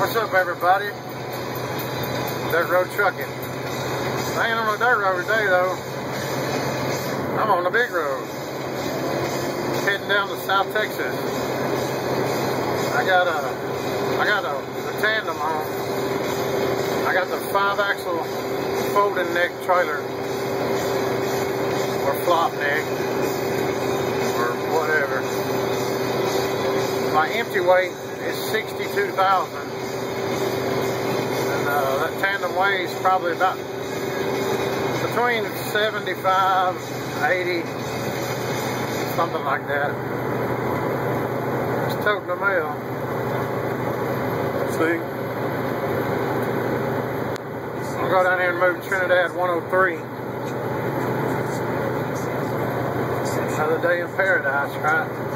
What's up, everybody? Dirt road trucking. I ain't on the dirt road today, though. I'm on the big road, heading down to South Texas. I got the tandem on. I got the 5-axle folding neck trailer, or flop neck, or whatever. My empty weight is 62,000. That tandem weighs probably about between 75, 80, something like that. Just toting the mail. See? I'll go down here and move Trinidad 103. Another day in paradise, right?